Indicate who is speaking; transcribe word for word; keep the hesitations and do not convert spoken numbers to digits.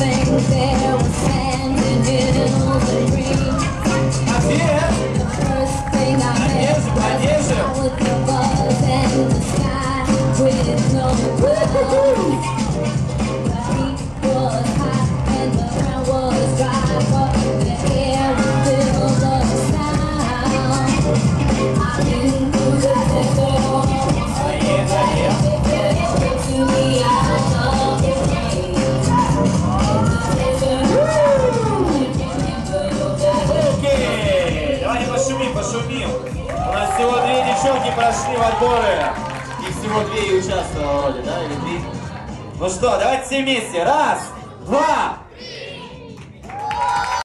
Speaker 1: Пошумим. У нас всего две девчонки прошли в отборы. Их всего две и участвовало вроде, да? Или три? Ну что, давайте все вместе. Раз, два,